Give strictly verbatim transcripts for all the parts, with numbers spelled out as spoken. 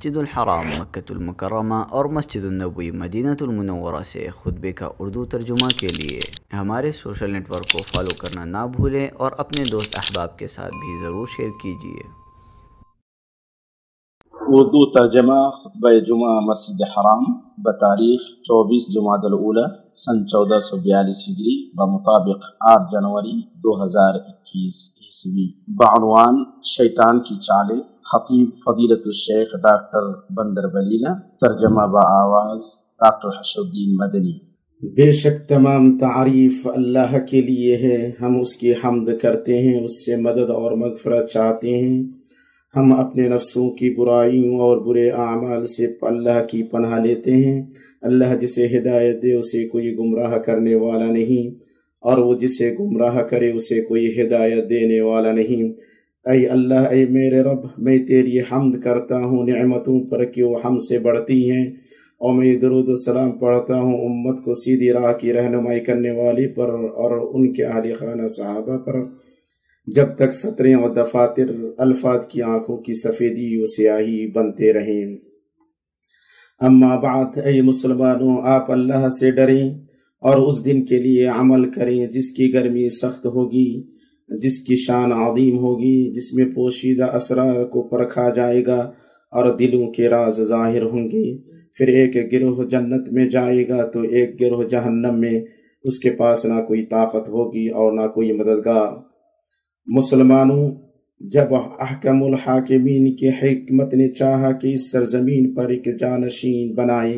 مسجد الحرام مکۃ المکرمہ اور مسجد النبوی مدینہ المنورہ سے خطبے کا اردو ترجمہ کے لیے ہمارے سوشل نیٹ ورک کو فالو کرنا نہ بھولیں اور اپنے دوست احباب کے ساتھ بھی ضرور شیئر کیجیے۔ اردو ترجمہ خطبہ جمعہ مسجد حرام بتاریخ چوبیس جمادی الاولی سن چودہ سو بیالیس ہجری بمطابق آٹھ جنوری دو ہزار اکیس عیسوی، بعنوان شیطان کی چالیں، خطیب فضیلت الشیخ ڈاکٹر بندر بلیلہ، ترجمہ بآواز ڈاکٹر حشر الدین مدنی۔ بے شک تمام تعریف اللہ کے لیے ہے، ہم اس کی حمد کرتے ہیں، اس سے مدد اور مغفرت چاہتے ہیں۔ ہم اپنے نفسوں کی برائیوں اور برے اعمال سے اللہ کی پناہ لیتے ہیں۔ اللہ جسے ہدایت دے اسے کوئی گمراہ کرنے والا نہیں، اور وہ جسے گمراہ کرے اسے کوئی ہدایت دینے والا نہیں۔ اے اللہ، اے میرے رب، میں تیری حمد کرتا ہوں نعمتوں پر کہ وہ ہم سے بڑھتی ہیں، اور میں درود و سلام پڑھتا ہوں امت کو سیدھی راہ کی رہنمائی کرنے والی پر اور ان کے اہل خانہ صحابہ پر، جب تک سطریں اور دفاتر الفاظ کی آنکھوں کی سفیدی و سیاہی بنتے رہیں۔ اما بعد، اے مسلمانوں، آپ اللہ سے ڈریں اور اس دن کے لیے عمل کریں جس کی گرمی سخت ہوگی، جس کی شان عظیم ہوگی، جس میں پوشیدہ اسرار کو پرکھا جائے گا اور دلوں کے راز ظاہر ہوں گے۔ پھر ایک گروہ جنت میں جائے گا تو ایک گروہ جہنم میں، اس کے پاس نہ کوئی طاقت ہوگی اور نہ کوئی مددگار۔ مسلمانوں، جب احکم الحاکمین کی حکمت نے چاہا کہ اس سرزمین پر ایک جانشین بنائے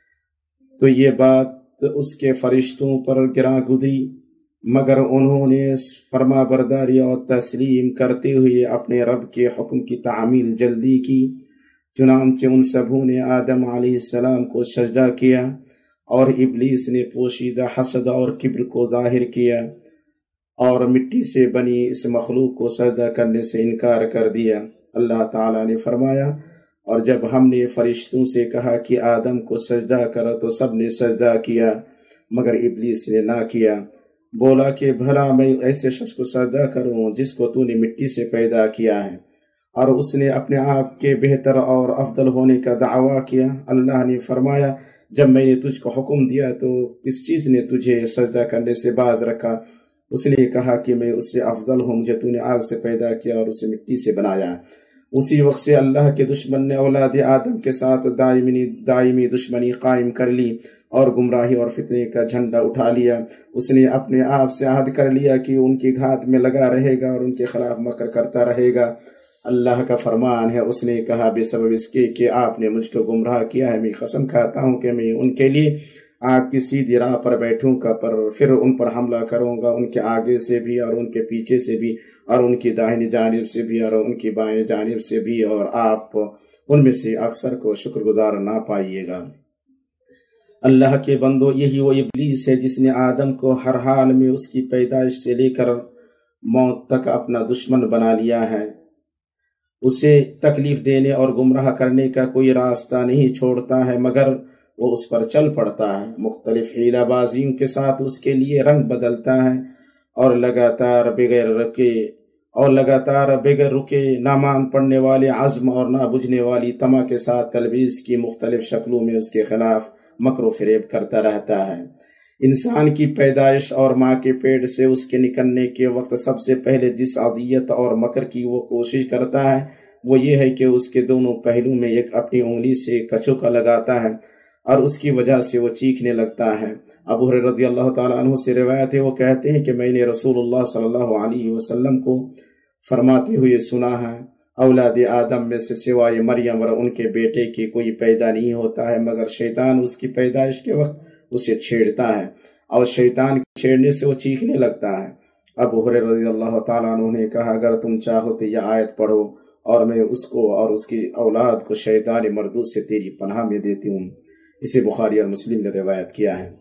تو یہ بات اس کے فرشتوں پر گراں گزری، مگر انہوں نے فرما برداری اور تسلیم کرتے ہوئے اپنے رب کے حکم کی تعمیل جلدی کی۔ چنانچہ ان سبھوں نے آدم علیہ السلام کو سجدہ کیا، اور ابلیس نے پوشیدہ حسد اور کبر کو ظاہر کیا اور مٹی سے بنی اس مخلوق کو سجدہ کرنے سے انکار کر دیا۔ اللہ تعالیٰ نے فرمایا، اور جب ہم نے فرشتوں سے کہا کہ آدم کو سجدہ کرو تو سب نے سجدہ کیا مگر ابلیس نے نہ کیا۔ بولا کہ بھلا میں ایسے شخص کو سجدہ کروں جس کو تو نے مٹی سے پیدا کیا ہے، اور اس نے اپنے آپ کے بہتر اور افضل ہونے کا دعویٰ کیا۔ اللہ نے فرمایا، جب میں نے تجھ کو حکم دیا تو کس چیز نے تجھے سجدہ کرنے سے باز رکھا؟ اس نے کہا کہ میں اس سے افضل ہوں، مجھے تو نے آگ سے پیدا کیا اور اسے مٹی سے بنایا۔ اسی وقت سے اللہ کے دشمن نے اولاد آدم کے ساتھ دائمی دائمی دشمنی قائم کر لی اور گمراہی اور فتنے کا جھنڈا اٹھا لیا۔ اس نے اپنے آپ سے عہد کر لیا کہ ان کی گھات میں لگا رہے گا اور ان کے خلاف مکر کرتا رہے گا۔ اللہ کا فرمان ہے، اس نے کہا بے سبب اس کے کہ آپ نے مجھ کو گمراہ کیا ہے، میں قسم کھاتا ہوں کہ میں ان کے لیے آپ کی سیدھی راہ پر بیٹھوں گا، پر پھر ان پر حملہ کروں گا، ان کے آگے سے بھی اور ان کے پیچھے سے بھی اور ان کی داہنی جانب سے بھی اور ان کی بائیں جانب سے بھی، اور آپ ان میں سے اکثر کو شکر گزار نہ پائیے گا۔ اللہ کے بندو، یہی وہ ابلیس ہے جس نے آدم کو ہر حال میں اس کی پیدائش سے لے کر موت تک اپنا دشمن بنا لیا ہے۔ اسے تکلیف دینے اور گمراہ کرنے کا کوئی راستہ نہیں چھوڑتا ہے مگر وہ اس پر چل پڑتا ہے، مختلف حیلہ بازیوں کے ساتھ اس کے لیے رنگ بدلتا ہے، اور لگاتار بغیر رکے اور لگاتار بغیر رکے نہ مان پڑنے والے عزم اور نہ بجھنے والی طمع کے ساتھ تلبیس کی مختلف شکلوں میں اس کے خلاف مکر و فریب کرتا رہتا ہے۔ انسان کی پیدائش اور ماں کے پیٹ سے اس کے نکلنے کے وقت سب سے پہلے جس عادیت اور مکر کی وہ کوشش کرتا ہے وہ یہ ہے کہ اس کے دونوں پہلو میں ایک اپنی انگلی سے کچوکا لگاتا ہے اور اس کی وجہ سے وہ چیخنے لگتا ہے۔ ابو ہریرہ رضی اللہ تعالیٰ عنہ سے روایت ہے، وہ کہتے ہیں کہ میں نے رسول اللہ صلی اللہ علیہ وسلم کو فرماتے ہوئے سنا ہے، اولاد آدم میں سے سوائے مریم اور ان کے بیٹے کی کوئی پیدا نہیں ہوتا ہے مگر شیطان اس کی پیدائش کے وقت اسے چھیڑتا ہے، اور شیطان کے چھیڑنے سے وہ چیخنے لگتا ہے۔ ابو ہریرہ رضی اللہ تعالیٰ عنہ نے کہا، اگر تم چاہو تو یہ آیت پڑھو اور میں اس کو اور اس کی اولاد کو شیطان مردود سے تیری پناہ میں دیتی ہوں۔ اسے بخاری اور مسلم نے روایت کیا ہے۔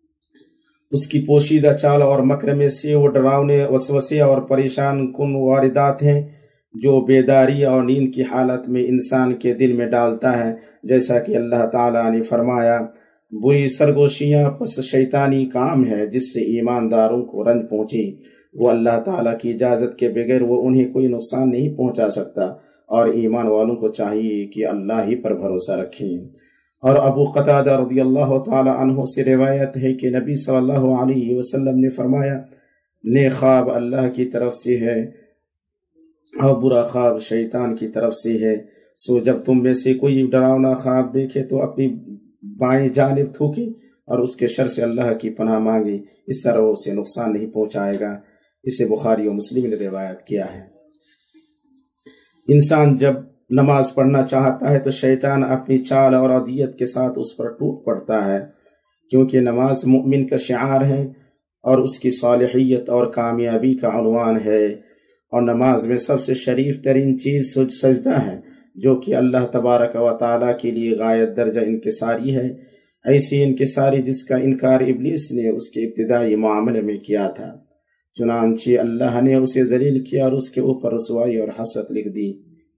اس کی پوشیدہ چال اور مکر میں سے وہ ڈراؤنے وسوسے اور پریشان کن واردات ہیں جو بیداری اور نیند کی حالت میں انسان کے دل میں ڈالتا ہے، جیسا کہ اللہ تعالیٰ نے فرمایا، بری سرگوشیاں پس شیطانی کام ہے جس سے ایمانداروں کو رنج پہنچی، وہ اللہ تعالیٰ کی اجازت کے بغیر وہ انہیں کوئی نقصان نہیں پہنچا سکتا، اور ایمان والوں کو چاہیے کہ اللہ ہی پر بھروسہ رکھیں۔ اور ابو قتادہ رضی اللہ تعالی عنہ سے روایت ہے کہ نبی صلی اللہ علیہ وسلم نے فرمایا، نیک خواب اللہ کی طرف سے ہے اور برا خواب شیطان کی طرف سے ہے، سو جب تم میں سے کوئی ڈراؤنا خواب دیکھے تو اپنی بائیں جانب تھوکے اور اس کے شر سے اللہ کی پناہ مانگے، اس طرح اسے نقصان نہیں پہنچائے گا۔ اسے بخاری و مسلم نے روایت کیا ہے۔ انسان جب نماز پڑھنا چاہتا ہے تو شیطان اپنی چال اور عدیت کے ساتھ اس پر ٹوٹ پڑتا ہے، کیونکہ نماز مؤمن کا شعار ہے اور اس کی صالحیت اور کامیابی کا عنوان ہے، اور نماز میں سب سے شریف ترین چیز سجدہ ہے، جو کہ اللہ تبارک و تعالیٰ کے لیے غایت درجہ انکساری ہے، ایسی انکساری جس کا انکار ابلیس نے اس کے ابتدائی معاملے میں کیا تھا، چنانچہ اللہ نے اسے ذلیل کیا اور اس کے اوپر رسوائی اور حسرت لکھ دی،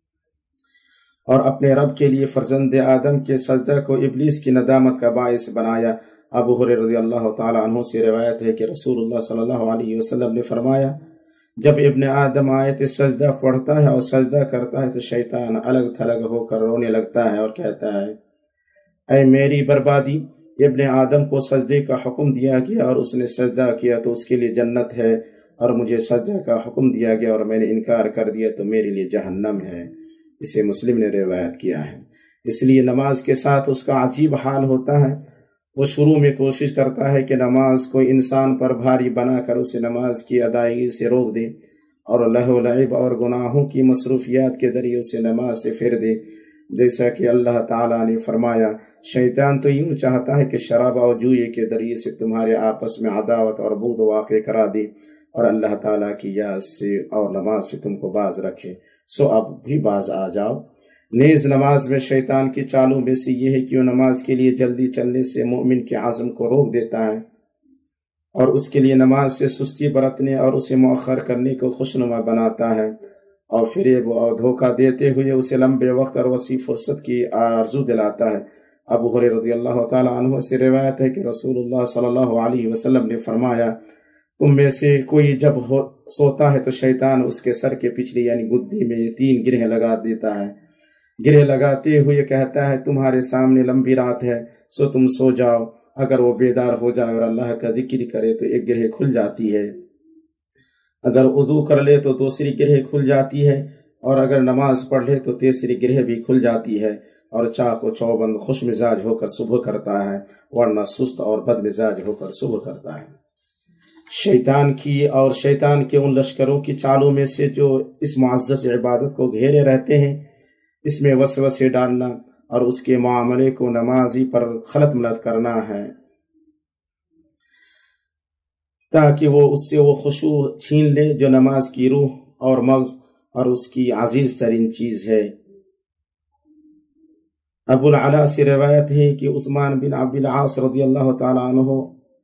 اور اپنے رب کے لیے فرزند آدم کے سجدہ کو ابلیس کی ندامت کا باعث بنایا۔ ابو ہریرہ رضی اللہ تعالی عنہ سے روایت ہے کہ رسول اللہ صلی اللہ علیہ وسلم نے فرمایا، جب ابن آدم آیت سجدہ پڑھتا ہے اور سجدہ کرتا ہے تو شیطان الگ تھلگ ہو کر رونے لگتا ہے اور کہتا ہے، اے میری بربادی، ابن آدم کو سجدے کا حکم دیا گیا اور اس نے سجدہ کیا تو اس کے لیے جنت ہے، اور مجھے سجدہ کا حکم دیا گیا اور میں نے انکار کر دیا تو میرے لیے جہنم ہے۔ اسے مسلم نے روایت کیا ہے۔ اس لیے نماز کے ساتھ اس کا عجیب حال ہوتا ہے، وہ شروع میں کوشش کرتا ہے کہ نماز کو انسان پر بھاری بنا کر اسے نماز کی ادائیگی سے روک دے اور لہو و لعب اور گناہوں کی مصروفیات کے ذریعے اسے نماز سے پھیر دے، جیسا کہ اللہ تعالیٰ نے فرمایا، شیطان تو یوں چاہتا ہے کہ شراب اور جوئے کے ذریعے سے تمہارے آپس میں عداوت اور بغض واقع کرا دے اور اللہ تعالیٰ کی یاد سے اور نماز سے تم کو باز رکھے، سو اب بھی باز آ جاؤ۔ نیز نماز میں شیطان کی چالوں میں سے یہ ہے کہ وہ نماز کے لیے جلدی چلنے سے مومن کے عزم کو روک دیتا ہے اور اس کے لیے نماز سے سستی برتنے اور اسے مؤخر کرنے کو خوشنما بناتا ہے، اور فریب اور دھوکہ دیتے ہوئے اسے لمبے وقت اور وسیع فرصت کی آرزو دلاتا ہے۔ ابو ہریرہ رضی اللہ تعالی عنہ سے روایت ہے کہ رسول اللہ صلی اللہ علیہ وسلم نے فرمایا، تم میں سے کوئی جب ہو سوتا ہے تو شیطان اس کے سر کے پچھلی یعنی گدی میں تین گرہیں لگا دیتا ہے، گرہ لگاتے ہوئے کہتا ہے، تمہارے سامنے لمبی رات ہے سو تم سو جاؤ۔ اگر وہ بیدار ہو جائے اور اللہ کا ذکر کرے تو ایک گرہ کھل جاتی ہے، اگر وضو کر لے تو دوسری گرہ کھل جاتی ہے، اور اگر نماز پڑھ لے تو تیسری گرہ بھی کھل جاتی ہے، اور چاق و چوبند خوش مزاج ہو کر صبح کرتا ہے، ورنہ سست اور بد مزاج ہو کر صبح کرتا ہے۔ شیطان کی اور شیطان کے ان لشکروں کی چالوں میں سے جو اس معزز عبادت کو گھیرے رہتے ہیں، اس میں وسوسے ڈالنا اور اس کے معاملے کو نمازی پر خلط ملط کرنا ہے، تاکہ وہ اس سے وہ خشوع چھین لے جو نماز کی روح اور مغز اور اس کی عزیز ترین چیز ہے۔ ابو العلا سے روایت ہے کہ عثمان بن عبد العاص رضی اللہ تعالی عنہ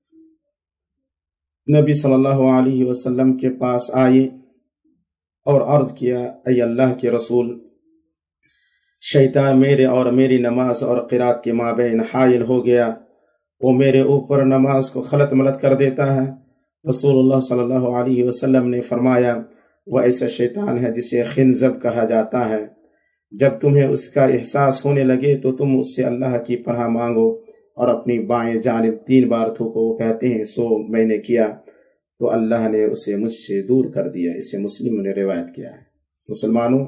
نبی صلی اللہ علیہ وسلم کے پاس آئے اور عرض کیا، اے اللہ کے رسول، شیطان میرے اور میری نماز اور قرات کے مابین حائل ہو گیا، وہ میرے اوپر نماز کو خلط ملط کر دیتا ہے۔ رسول اللہ صلی اللہ علیہ وسلم نے فرمایا، وہ ایسا شیطان ہے جسے خنزب کہا جاتا ہے، جب تمہیں اس کا احساس ہونے لگے تو تم اس سے اللہ کی پناہ مانگو اور اپنی بائیں جانب تین بار تھوکو۔ وہ کہتے ہیں، سو میں نے کیا تو اللہ نے اسے مجھ سے دور کر دیا۔ اسے مسلم نے روایت کیا ہے۔ مسلمانوں،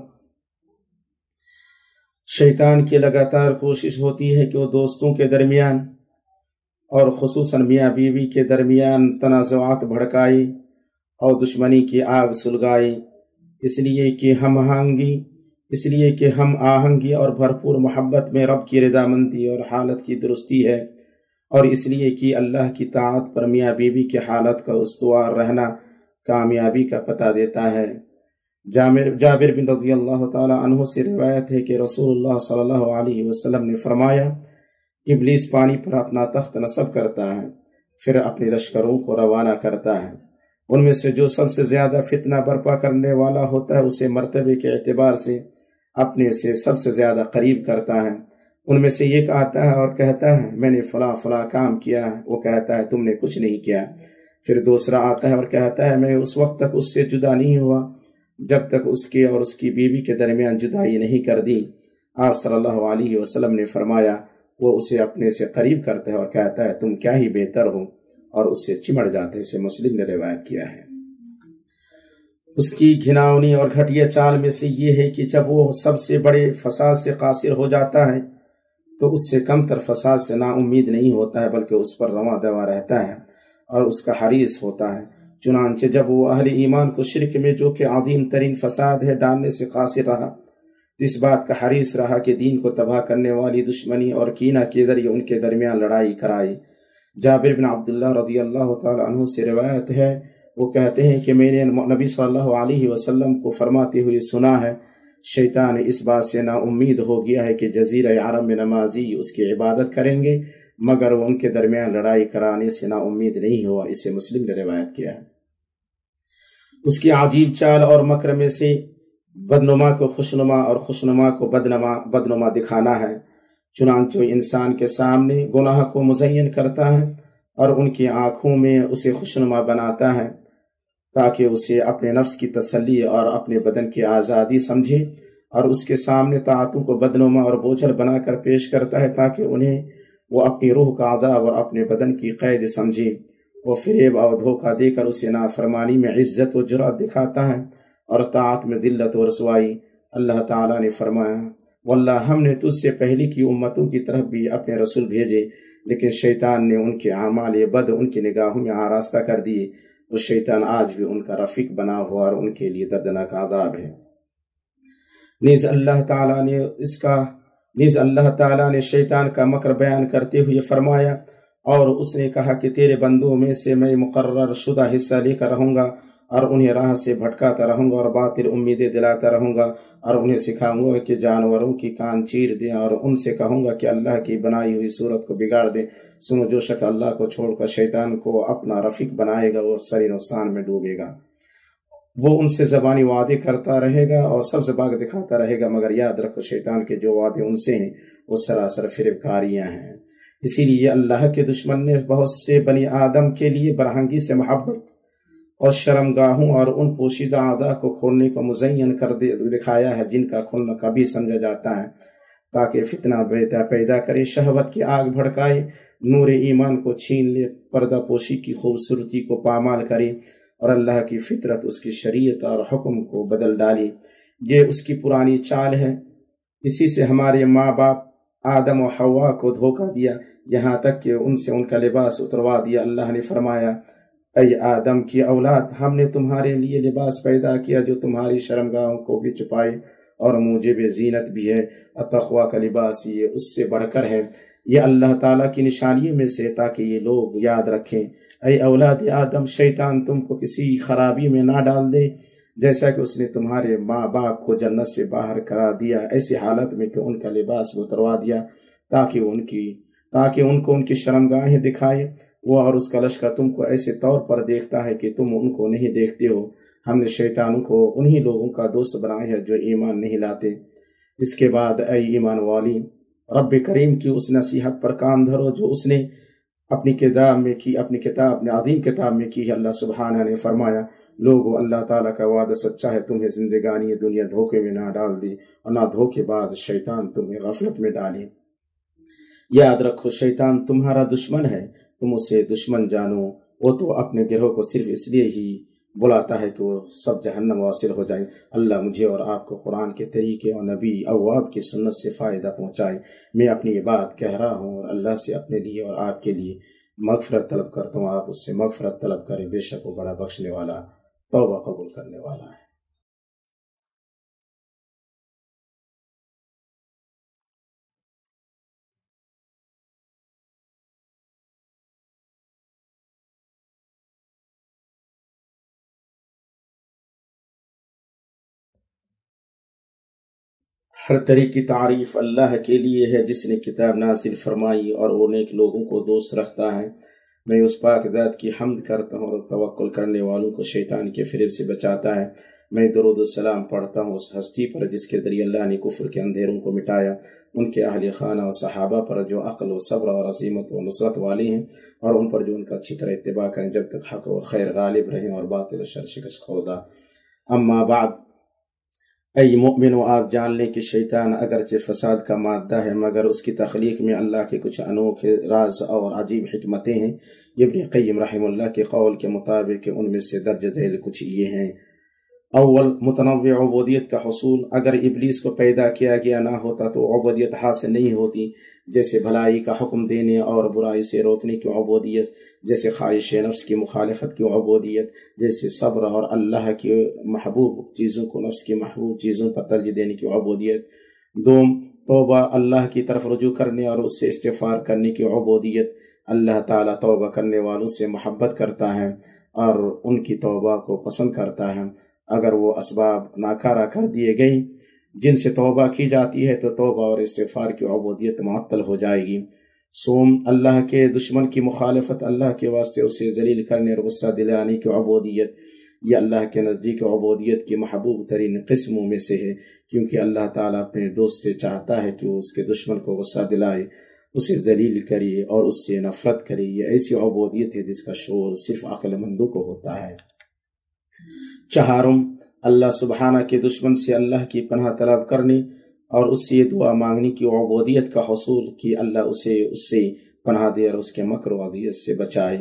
شیطان کی لگاتار کوشش ہوتی ہے کہ وہ دوستوں کے درمیان اور خصوصاً میاں بیوی کے درمیان تنازعات بھڑکائے اور دشمنی کی آگ سلگائے، اس لیے کہ ہم آہنگی اس لیے کہ ہم آہنگی اور بھرپور محبت میں رب کی رضامندی اور حالت کی درستی ہے، اور اس لیے کہ اللہ کی طاعت پر میاں بیوی کی حالت کا استوار رہنا کامیابی کا پتہ دیتا ہے۔ جابر بن رضی اللہ تعالی عنہ سے روایت ہے کہ رسول اللہ صلی اللہ علیہ وسلم نے فرمایا، ابلیس پانی پر اپنا تخت نصب کرتا ہے، پھر اپنے لشکروں کو روانہ کرتا ہے، ان میں سے جو سب سے زیادہ فتنہ برپا کرنے والا ہوتا ہے اسے مرتبے کے اعتبار سے اپنے سے سب سے زیادہ قریب کرتا ہے۔ ان میں سے ایک آتا ہے اور کہتا ہے، میں نے فلاں فلاں کام کیا ہے، وہ کہتا ہے، تم نے کچھ نہیں کیا۔ پھر دوسرا آتا ہے اور کہتا ہے، میں اس وقت تک اس سے جدا نہیں ہوا جب تک اس کے اور اس کی بیوی کے درمیان جدائی نہیں کر دی۔ آپ صلی اللہ علیہ وسلم نے فرمایا وہ اسے اپنے سے قریب کرتا ہے اور کہتا ہے تم کیا ہی بہتر ہو، اور اس سے چمٹ جاتے ہیں۔ اسے مسلم نے روایت کیا ہے۔ اس کی گھناؤنی اور گھٹیا چال میں سے یہ ہے کہ جب وہ سب سے بڑے فساد سے قاصر ہو جاتا ہے تو اس سے کم تر فساد سے نا امید نہیں ہوتا ہے، بلکہ اس پر رواں دواں رہتا ہے اور اس کا حریص ہوتا ہے۔ چنانچہ جب وہ اہل ایمان کو شرک میں جو کہ عظیم ترین فساد ہے ڈالنے سے قاصر رہا، تو اس بات کا حریص رہا کہ دین کو تباہ کرنے والی دشمنی اور کینہ کے ذریعے ان کے درمیان لڑائی کرائے۔ جابر بن عبداللہ رضی اللہ تعالی عنہ سے روایت ہے، وہ کہتے ہیں کہ میں نے نبی صلی اللہ علیہ وسلم کو فرماتے ہوئے سنا ہے، شیطان اس بات سے نا امید ہو گیا ہے کہ جزیرہ عرب میں نمازی اس کی عبادت کریں گے، مگر وہ ان کے درمیان لڑائی کرانے سے نا امید نہیں ہوا۔ اسے مسلم نے روایت کیا ہے۔ اس کی عجیب چال اور مکر میں سے بدنما کو خوشنما اور خوشنما کو بدنما بدنما دکھانا ہے۔ چنانچہ انسان کے سامنے گناہ کو مزین کرتا ہے اور ان کی آنکھوں میں اسے خوشنما بناتا ہے تاکہ اسے اپنے نفس کی تسلی اور اپنے بدن کی آزادی سمجھے، اور اس کے سامنے طاعتوں کو بدنما اور بوجھل بنا کر پیش کرتا ہے تاکہ انہیں وہ اپنی روح کا عذاب اور اپنے بدن کی قید سمجھے۔ وہ فریب اور دھوکہ دے کر اسے نافرمانی میں عزت و جرأت دکھاتا ہے اور طاعت میں ذلت و رسوائی۔ اللہ تعالیٰ نے فرمایا واللہ ہم نے تجھ سے پہلی کی امتوں کی طرف بھی اپنے رسول بھیجے، لیکن شیطان نے ان کے اعمال بد ان کی نگاہوں میں آراستہ کر دیے، اور شیطان آج بھی ان کا رفیق بنا ہوا اور ان کے لیے دردناک عذاب ہے۔ نیز اللہ تعالیٰ نے اس کا نیز اللہ تعالیٰ نے شیطان کا مکر بیان کرتے ہوئے فرمایا اور اس نے کہا کہ تیرے بندوں میں سے میں مقرر شدہ حصہ لے کر رہوں گا اور انہیں راہ سے بھٹکاتا رہوں گا اور باطل امیدیں دلاتا رہوں گا، اور انہیں سکھاؤں گا کہ جانوروں کی کان چیر دیں اور ان سے کہوں گا کہ اللہ کی بنائی ہوئی صورت کو بگاڑ دیں۔ سنو جو شخص اللہ کو چھوڑ کر شیطان کو اپنا رفیق بنائے گا وہ سری نقصان میں ڈوبے گا۔ وہ ان سے زبانی وعدے کرتا رہے گا اور سبز باغ دکھاتا رہے گا، مگر یاد رکھو شیطان کے جو وعدے ان سے ہیں وہ سراسر فریب کاریاں ہیں۔ اسی لیے اللہ کے دشمن نے بہت سے بنی آدم کے لیے برہنگی سے محبت اور شرمگاہوں اور ان پوشیدہ اعضاء کو کھولنے کو مزین کر دکھایا ہے جن کا کھلنا کبھی سمجھا جاتا ہے، تاکہ فتنہ پیدا کرے، شہوت کی آگ بھڑکائے، نور ایمان کو چھین لے، پردہ پوشی کی خوبصورتی کو پامال کرے اور اللہ کی فطرت اس کی شریعت اور حکم کو بدل ڈالی۔ یہ اس کی پرانی چال ہے۔ اسی سے ہمارے ماں باپ آدم و حوا کو دھوکہ دیا، یہاں تک کہ ان سے ان کا لباس اتروا دیا۔ اللہ نے فرمایا اے آدم کی اولاد، ہم نے تمہارے لیے لباس پیدا کیا جو تمہاری شرمگاہوں کو بھی چھپائے اور موجب زینت بھی ہے، تقوی کا لباس یہ اس سے بڑھ کر ہے۔ یہ اللہ تعالیٰ کی نشانیوں میں سے تاکہ یہ لوگ یاد رکھیں۔ اے اولاد آدم، شیطان تم کو کسی خرابی میں نہ ڈال دے جیسا کہ اس نے تمہارے ماں باپ کو جنت سے باہر کرا دیا، ایسی حالت میں کہ ان کا لباس اتروا دیا تاکہ ان کی تاکہ ان کو ان کی شرمگاہیں دکھائے۔ وہ اور اس کا لشکر تم کو ایسے طور پر دیکھتا ہے کہ تم ان کو نہیں دیکھتے ہو۔ ہم نے شیطانوں کو انہی لوگوں کا دوست بنایا ہے جو ایمان نہیں لاتے۔ اس کے بعد اے ایمان والی، رب کریم کی اس نصیحت پر کان دھرو جو اس نے اپنی کتاب میں کی اپنی کتاب اپنی عظیم کتاب میں کی ہے۔ اللہ سبحانہ نے فرمایا لوگو اللہ تعالیٰ کا وعدہ سچا ہے، تمہیں زندگانی دنیا دھوکے میں نہ ڈال دی اور نہ دھوکے بعد شیطان تمہیں غفلت میں ڈالے۔ یاد رکھو شیطان تمہارا دشمن ہے، تم اسے دشمن جانو۔ وہ تو اپنے گروہ کو صرف اس لیے ہی بلاتا ہے کہ وہ سب جہنم واصل ہو جائیں۔ اللہ مجھے اور آپ کو قرآن کے طریقے اور نبی اواب کی سنت سے فائدہ پہنچائے۔ میں اپنی یہ بات کہہ رہا ہوں اور اللہ سے اپنے لیے اور آپ کے لیے مغفرت طلب کرتا ہوں، آپ اس سے مغفرت طلب کریں، بے شک وہ بڑا بخشنے والا توبہ قبول کرنے والا ہے۔ ہر طرح کی تعریف اللہ کے لیے ہے جس نے کتاب نازل فرمائی اور وہ نیک لوگوں کو دوست رکھتا ہے۔ میں اس پاک ذات کی حمد کرتا ہوں اور توکل کرنے والوں کو شیطان کے فریب سے بچاتا ہے۔ میں درود السلام پڑھتا ہوں اس ہستی پر جس کے ذریعے اللہ نے کفر کے اندھیروں کو مٹایا، ان کے اہل خانہ و صحابہ پر جو عقل و صبر اور عظیمت و نصرت والے ہیں، اور ان پر جو ان کا اچھی طرح اتباع کریں جب تک حق و خیر غالب رہیں اور باطل و شر شکست خوردہ۔ اما بعد، ای مومنو، آپ جان لیں کہ شیطان اگرچہ فساد کا مادہ ہے مگر اس کی تخلیق میں اللہ کے کچھ انوکھے راز اور عجیب حکمتیں ہیں۔ ابن قیم رحمہ اللہ کے قول کے مطابق ان میں سے درج ذیل کچھ یہ ہیں۔ اول، متنوع عبودیت کا حصول۔ اگر ابلیس کو پیدا کیا گیا نہ ہوتا تو عبودیت حاصل نہیں ہوتی، جیسے بھلائی کا حکم دینے اور برائی سے روکنے کی عبودیت، جیسے خواہش نفس کی مخالفت کی عبودیت، جیسے صبر اور اللہ کی محبوب چیزوں کو نفس کی محبوب چیزوں پر ترجیح دینے کی عبودیت۔ دوم، توبہ، اللہ کی طرف رجوع کرنے اور اس سے استغفار کرنے کی عبودیت۔ اللہ تعالیٰ توبہ کرنے والوں سے محبت کرتا ہے اور ان کی توبہ کو پسند کرتا ہے۔ اگر وہ اسباب ناکارہ کر دیے گئیں جن سے توبہ کی جاتی ہے تو توبہ اور استغفار کی عبودیت معطل ہو جائے گی۔ سوم، اللہ کے دشمن کی مخالفت، اللہ کے واسطے اسے ذلیل کرنے اور غصہ دلانے کی عبودیت۔ یہ اللہ کے نزدیک عبودیت کی محبوب ترین قسموں میں سے ہے، کیونکہ اللہ تعالیٰ اپنے دوست سے چاہتا ہے کہ وہ اس کے دشمن کو غصہ دلائے، اسے ذلیل کرے اور اس سے نفرت کرے۔ یہ ایسی عبودیت ہے جس کا شعور صرف عقل مندوں کو ہوتا ہے۔ چہارم، اللہ سبحانہ کے دشمن سے اللہ کی پناہ طلب کرنے اور اس سے دعا مانگنے کی عبودیت کا حصول کہ اللہ اسے اس سے پناہ دے اور اس کے مکر و اذیت سے بچائے۔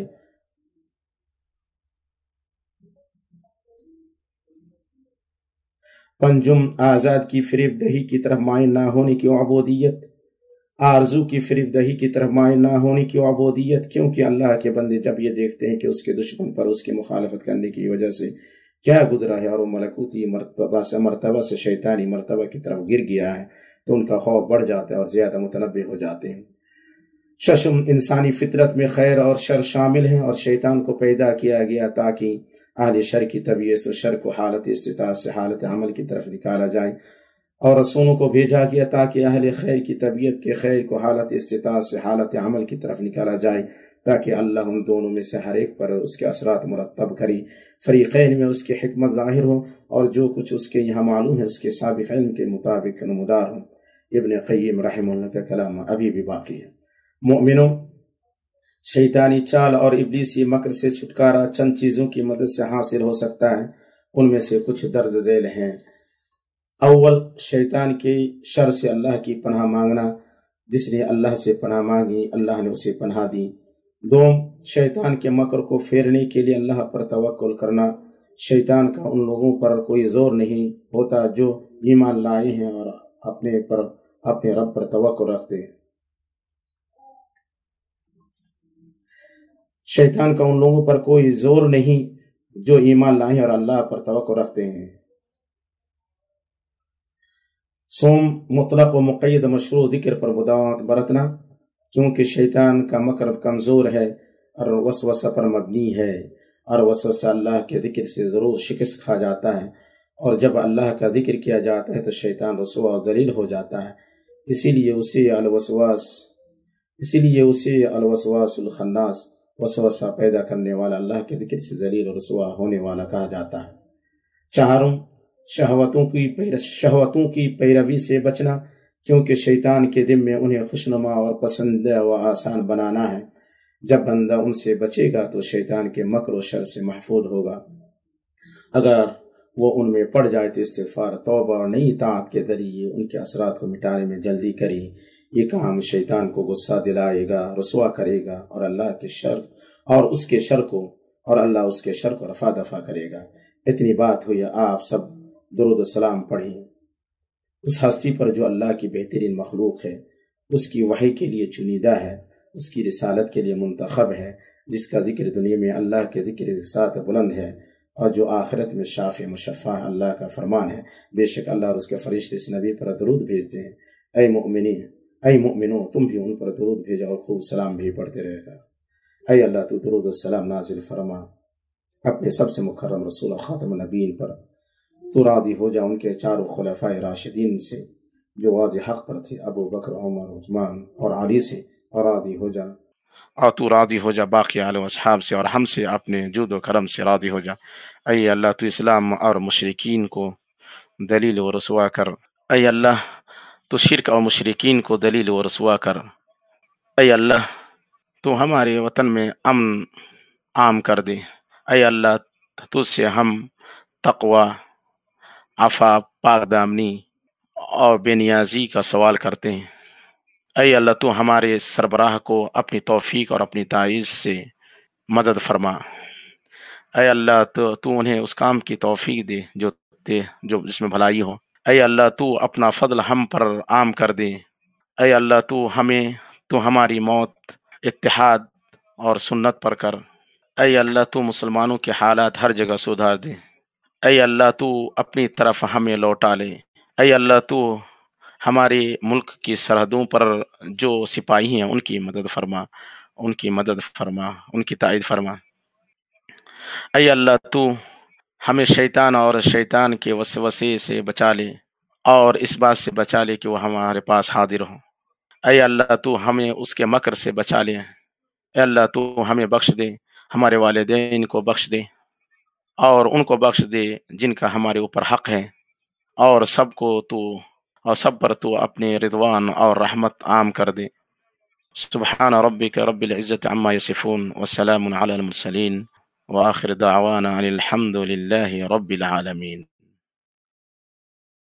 پنجم، آزاد کی فریب دہی کی طرف مائل نہ ہونے کی عبودیت، آرزو کی فریب دہی کی طرف مائل نہ ہونے کی عبودیت، کیونکہ اللہ کے بندے جب یہ دیکھتے ہیں کہ اس کے دشمن پر اس کی مخالفت کرنے کی وجہ سے کیا گزرا ہے اور وہ ملکوتی مرتبہ سے مرتبہ سے شیطانی مرتبہ کی طرف گر گیا ہے تو ان کا خوف بڑھ جاتا ہے اور زیادہ متنبع ہو جاتے ہیں۔ ششم، انسانی فطرت میں خیر اور شر شامل ہیں اور شیطان کو پیدا کیا گیا تاکہ اہل شر کی طبیعت و شر کو حالت استطاعت سے حالت عمل کی طرف نکالا جائے، اور رسولوں کو بھیجا گیا تاکہ اہل خیر کی طبیعت کے خیر کو حالت استطاعت سے حالت عمل کی طرف نکالا جائے، تاکہ اللہ ان دونوں میں سے ہر ایک پر اس کے اثرات مرتب کرے، فریقین میں اس کی حکمت ظاہر ہو اور جو کچھ اس کے یہاں معلوم ہے اس کے سابق علم کے مطابق نمودار ہو۔ ابن قیم رحمہ اللہ کا کلام ابھی بھی باقی ہے۔ مومنوں، شیطانی چال اور ابلیسی مکر سے چھٹکارا چند چیزوں کی مدد سے حاصل ہو سکتا ہے، ان میں سے کچھ درج ذیل ہیں۔ اول، شیطان کے شر سے اللہ کی پناہ مانگنا۔ جس نے اللہ سے پناہ مانگی اللہ نے اسے پناہ دی۔ دوم، شیطان کے مکر کو پھیرنے کے لیے اللہ پر توکل کرنا۔ شیطان کا ان لوگوں پر کوئی زور نہیں ہوتا جو ایمان لائے ہیں اور اپنے پر اپنے رب پر توکل رکھتے ہیں۔ شیطان کا ان لوگوں پر کوئی زور نہیں جو ایمان لائے ہیں اور اللہ پر توکل رکھتے ہیں۔ سوم، مطلق و مقید مشروع ذکر پر مداومت برتنا، کیونکہ شیطان کا مکر کمزور ہے اور وسوسہ پر مبنی ہے، اور وسوسہ اللہ کے ذکر سے ضرور شکست کھا جاتا ہے، اور جب اللہ کا ذکر کیا جاتا ہے تو شیطان رسوا و ذلیل ہو جاتا ہے۔ اسی لیے اسے الوسواس اسی لیے اسے الوسواس الخناس، وسوسہ پیدا کرنے والا، اللہ کے ذکر سے ذلیل اور رسوا ہونے والا کہا جاتا ہے۔ چہارم، شہوتوں کی پیر شہوتوں کی پیروی سے بچنا، کیونکہ شیطان کے دل میں انہیں خوشنما اور پسندیدہ و آسان بنانا ہے۔ جب بندہ ان سے بچے گا تو شیطان کے مکر و شر سے محفوظ ہوگا۔ اگر وہ ان میں پڑ جائے تو استغفار، توبہ اور نئی طاعت کے ذریعے ان کے اثرات کو مٹانے میں جلدی کرے۔ یہ کام شیطان کو غصہ دلائے گا، رسوا کرے گا، اور اللہ کے شر اور اس کے شر کو اور اللہ اس کے شر کو رفع دفع کرے گا۔ اتنی بات ہوئی، آپ سب درود السلام پڑھیں اس ہستی پر جو اللہ کی بہترین مخلوق ہے، اس کی وحی کے لیے چنیدہ ہے، اس کی رسالت کے لیے منتخب ہے، جس کا ذکر دنیا میں اللہ کے ذکر کے ساتھ بلند ہے، اور جو آخرت میں شافع مشفع اللہ کا فرمان ہے۔ بے شک اللہ اور اس کے فرشتے اس نبی پر درود بھیجتے ہیں۔ اے مومنین اے مومنو، تم بھی ان پر درود بھیجا اور خوب سلام بھی پڑھتے رہے گا۔ اے اللہ، تو درود السلام نازل فرما اپنے سب سے مکرم رسول خاتم النبیین پر۔ تو راضی ہو جا ان کے چاروں خلفائے راشدین سے جو واضح حق پر تھے، ابو بکر، عمر، عثمان اور علی سے، اور راضی ہو جا اور تو راضی ہو جا باقی آل و اصحاب سے اور ہم سے اپنے جود و کرم سے راضی ہو جا۔ اے اللہ، تو اسلام اور مشرکین کو دلیل و رسوا کر۔ اے اللہ، تو شرک اور مشرکین کو دلیل و رسوا کر۔ اے اللہ، تو ہمارے وطن میں امن عام کر دے۔ اے اللہ، تجھ سے ہم تقوی، عفا، پاک دامنی اور بے نیازی کا سوال کرتے ہیں۔ اے اللہ تو ہمارے سربراہ کو اپنی توفیق اور اپنی تائید سے مدد فرما۔ اے اللہ تو تو انہیں اس کام کی توفیق دے جو دے جو جس میں بھلائی ہو۔ اے اللہ تو اپنا فضل ہم پر عام کر دے۔ اے اللہ تو ہمیں تو ہماری موت اتحاد اور سنت پر کر۔ اے اللہ تو مسلمانوں کے حالات ہر جگہ سدھار دے۔ اے اللہ تو اپنی طرف ہمیں لوٹا لے۔ اے اللہ تو ہمارے ملک کی سرحدوں پر جو سپاہی ہیں ان کی مدد فرما، ان کی مدد فرما، ان کی تائید فرما۔ اے اللہ تو ہمیں شیطان اور شیطان کے وسوسے سے بچا لے اور اس بات سے بچا لے کہ وہ ہمارے پاس حاضر ہو۔ اے اللہ تو ہمیں اس کے مکر سے بچا لے۔ اے اللہ تو ہمیں بخش دے، ہمارے والدین کو بخش دے اور ان کو بخش دے جن کا ہمارے اوپر حق ہے، اور سب کو تو اور سب پر تو اپنے رضوان اور رحمت عام کر دے۔ سبحان ربک رب العزت عما یصفون وسلام علی المرسلین وآخر دعوانا ان الحمد للہ رب العالمین۔